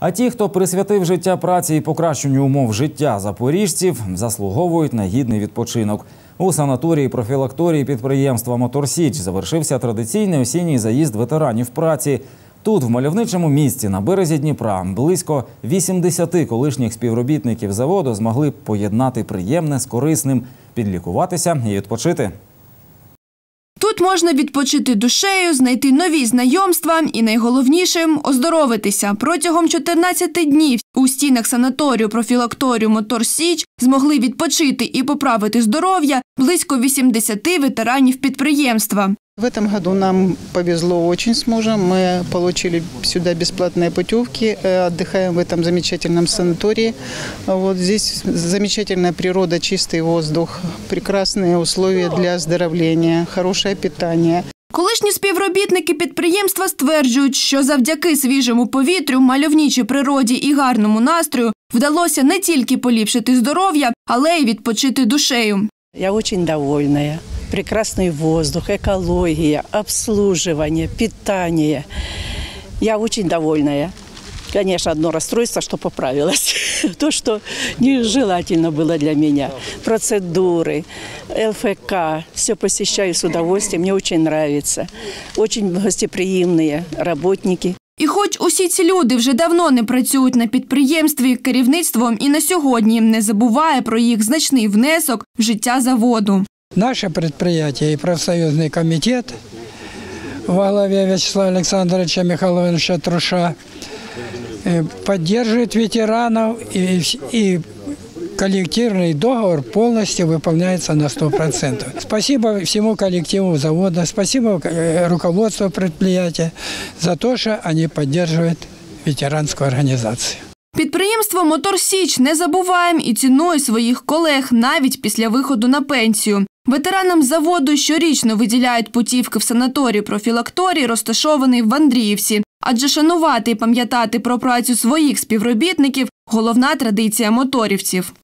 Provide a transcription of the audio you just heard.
А ті, хто присвятив життя праці і покращенню умов життя запоріжців, заслуговують на гідний відпочинок. У санаторії-профілакторії підприємства «Мотор Січ» завершився традиційний осінній заїзд ветеранів праці. Тут, в мальовничому місці на березі Дніпра, близько 80 колишніх співробітників заводу змогли поєднати приємне з корисним, підлікуватися і відпочити. Тут можна відпочити душею, знайти нові знайомства і, найголовніше, оздоровитися. Протягом 14 днів у стінах санаторію-профілакторію «Мотор Січ» змогли відпочити і поправити здоров'я близько 80 ветеранів підприємства. В этом году нам повезло очень с мужем. Мы получили сюда бесплатные путевки, отдыхаем в этом замечательном санатории. Вот здесь замечательная природа, чистый воздух, прекрасные условия для оздоровления, хорошее питание. Колишні співробітники підприємства стверджують, що завдяки свіжому повітрю, мальовничій природі і гарному настрою вдалося не тільки поліпшити здоров'я, але й відпочити душею. Я дуже довольна. Прекрасный воздух, экология, обслуживание, питание. Я очень довольная. Конечно, одно расстройство, что поправилось. То, что нежелательно было для меня. Процедуры, ЛФК. Все посещаю с удовольствием. Мне очень нравится. Очень гостеприимные работники. І хоч усі ці люди вже давно не працюють на підприємстві, керівництво і на сьогодні не забуває про їх значний внесок в життя заводу. Наше предприятие и профсоюзный комитет во главе Вячеслава Александровича Михайловича Труша поддерживает ветеранов, и коллективный договор полностью выполняется на 100%. Спасибо всему коллективу завода, спасибо руководству предприятия за то, что они поддерживают ветеранскую организацию. Підприємство «Мотор Січ» не забуває і цінує своїх колег навіть після виходу на пенсію. Ветеранам заводу щорічно виділяють путівки в санаторій-профілакторій, розташований в Андріївці. Адже шанувати і пам'ятати про працю своїх співробітників – головна традиція моторівців.